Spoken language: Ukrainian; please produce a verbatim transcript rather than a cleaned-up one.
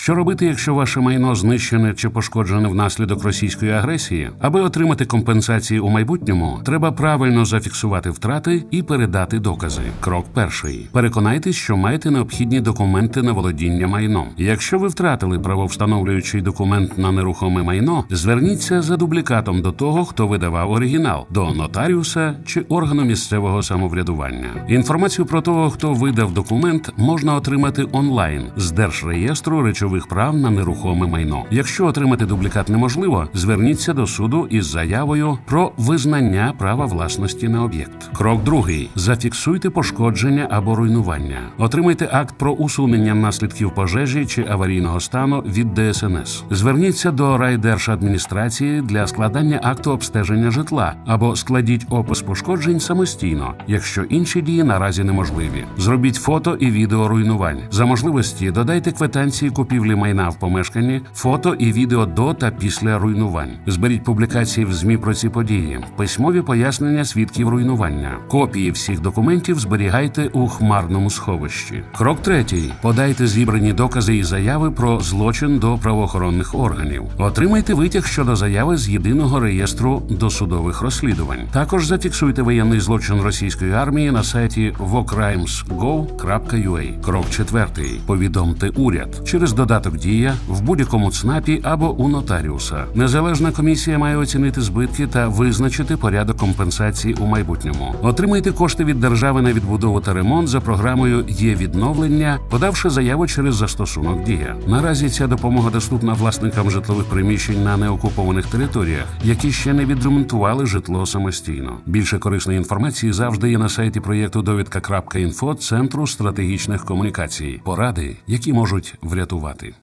Що робити, якщо ваше майно знищене чи пошкоджене внаслідок російської агресії? Аби отримати компенсації у майбутньому, треба правильно зафіксувати втрати і передати докази. Крок перший. Переконайтесь, що маєте необхідні документи на володіння майном. Якщо ви втратили правовстановлюючий документ на нерухоме майно, зверніться за дублікатом до того, хто видавав оригінал, до нотаріуса чи органу місцевого самоврядування. Інформацію про того, хто видав документ, можна отримати онлайн з Держреєстру речових прав на нерухоме майно. Якщо отримати дублікат неможливо, зверніться до суду із заявою про визнання права власності на об'єкт. Крок другий. Зафіксуйте пошкодження або руйнування. Отримайте акт про усунення наслідків пожежі чи аварійного стану від Де Ес Ен Ес. Зверніться до райдержадміністрації для складання акту обстеження житла або складіть опис пошкоджень самостійно, якщо інші дії наразі неможливі. Зробіть фото і відео руйнувань. За можливості додайте квитанції купівлі майна в помешканні, фото і відео до та після руйнувань. Зберіть публікації в ЗМІ про ці події, письмові пояснення свідків руйнування. Копії всіх документів зберігайте у хмарному сховищі. Крок третій. Подайте зібрані докази і заяви про злочин до правоохоронних органів. Отримайте витяг щодо заяви з єдиного реєстру досудових розслідувань. Також зафіксуйте воєнний злочин російської армії на сайті во краймс крапка гов крапка ю а. Крок четвертий. Повідомте уряд через додаток «Дія», в будь-якому ЦНАПі або у нотаріуса. Незалежна комісія має оцінити збитки та визначити порядок компенсації у майбутньому. Отримайте кошти від держави на відбудову та ремонт за програмою «Є-відновлення», подавши заяву через застосунок «Дія». Наразі ця допомога доступна власникам житлових приміщень на неокупованих територіях, які ще не відремонтували житло самостійно. Більше корисної інформації завжди є на сайті проєкту довідка крапка інфо Центру стратегічних комунікацій. Поради, які можуть врятувати.